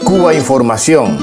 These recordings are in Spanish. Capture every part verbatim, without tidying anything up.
Cuba Información.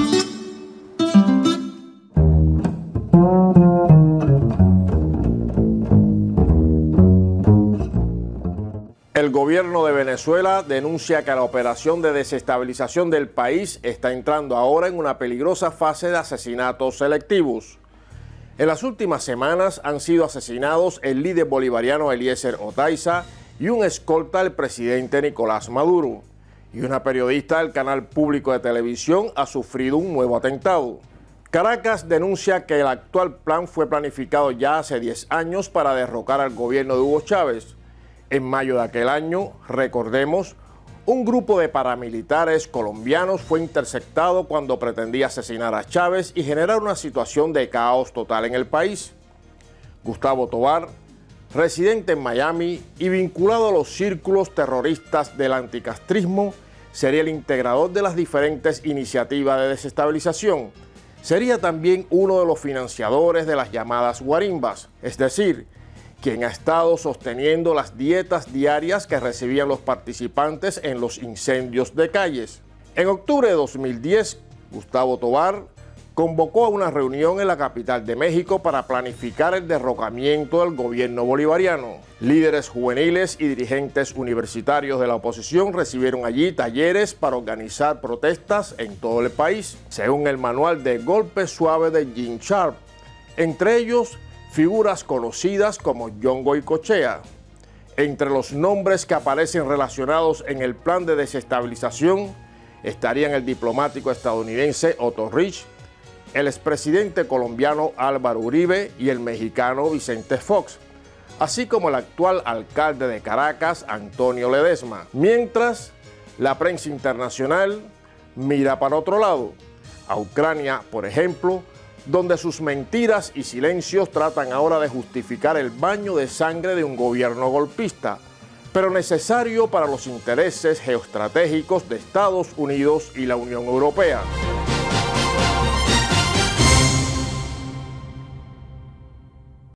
El gobierno de Venezuela denuncia que la operación de desestabilización del país está entrando ahora en una peligrosa fase de asesinatos selectivos. En las últimas semanas han sido asesinados el líder bolivariano Eliezer Otaiza y un escolta del presidente Nicolás Maduro. Y una periodista del canal público de televisión ha sufrido un nuevo atentado. Caracas denuncia que el actual plan fue planificado ya hace diez años para derrocar al gobierno de Hugo Chávez. En mayo de aquel año, recordemos, un grupo de paramilitares colombianos fue interceptado cuando pretendía asesinar a Chávez y generar una situación de caos total en el país. Gustavo Tovar, residente en Miami y vinculado a los círculos terroristas del anticastrismo, sería el integrador de las diferentes iniciativas de desestabilización. Sería también uno de los financiadores de las llamadas guarimbas, es decir, quien ha estado sosteniendo las dietas diarias que recibían los participantes en los incendios de calles. En octubre de dos mil diez, Gustavo Tovar convocó a una reunión en la capital de México para planificar el derrocamiento del gobierno bolivariano. Líderes juveniles y dirigentes universitarios de la oposición recibieron allí talleres para organizar protestas en todo el país, según el manual de golpe suave de Gene Sharp, entre ellos figuras conocidas como John Goycochea. Entre los nombres que aparecen relacionados en el plan de desestabilización estarían el diplomático estadounidense Otto Rich, el expresidente colombiano Álvaro Uribe y el mexicano Vicente Fox, así como el actual alcalde de Caracas, Antonio Ledesma. Mientras, la prensa internacional mira para otro lado, a Ucrania, por ejemplo, donde sus mentiras y silencios tratan ahora de justificar el baño de sangre de un gobierno golpista, pero necesario para los intereses geoestratégicos de Estados Unidos y la Unión Europea.